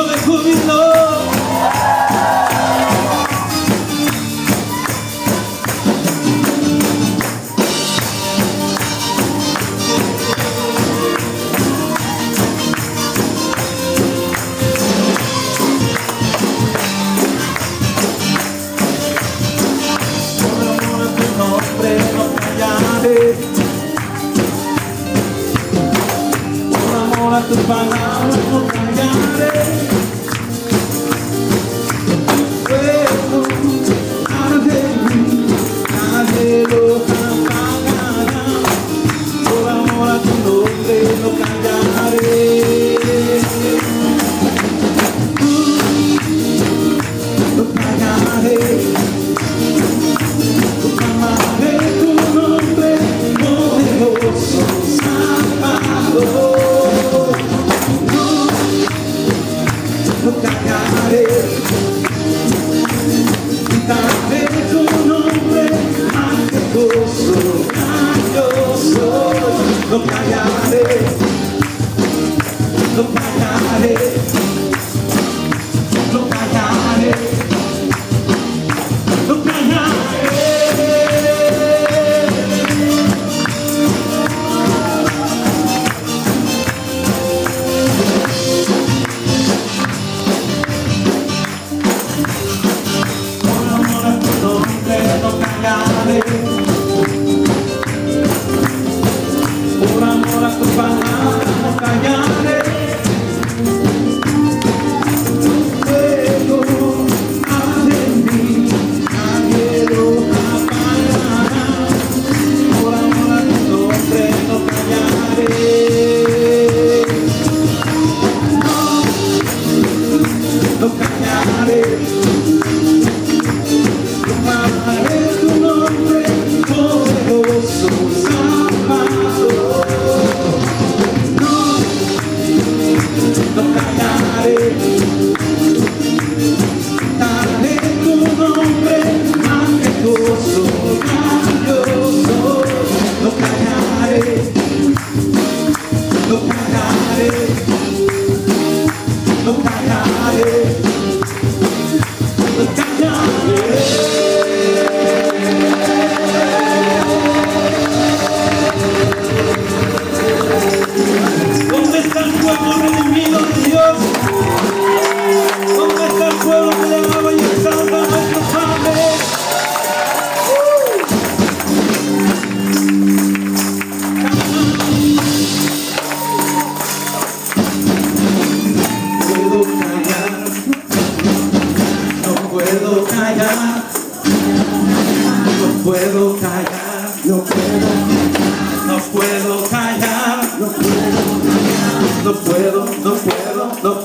grito de júbilo. A tus palabras no callaré. Fuego arde en mí, nadie lo apagará. Por amor a tu nombre no callaré. No callaré. Amaré tu nombre, poderoso Salvador. No callaré, gritaré tu nombre, majestuoso, grandioso. No callaré, no callaré, no callaré, no callaré. Por amor a tus palabras no callaré. Fuego arde en mí, nadie lo apagará. Por amor a tu nombre no callaré. No callaré. Amaré tu nombre, poderoso Salvador. No callaré. Daré tu nombre, majestuoso, grandioso. No callaré. No callaré. No callaré. No callaré. ¿Dónde está el pueblo redimido de Dios? ¿Dónde está el pueblo que le alaba y exalta a nuestro Padre? Puedo callar, no puedo callar, no puedo callar, no puedo callar, no puedo callar, no puedo, no puedo, no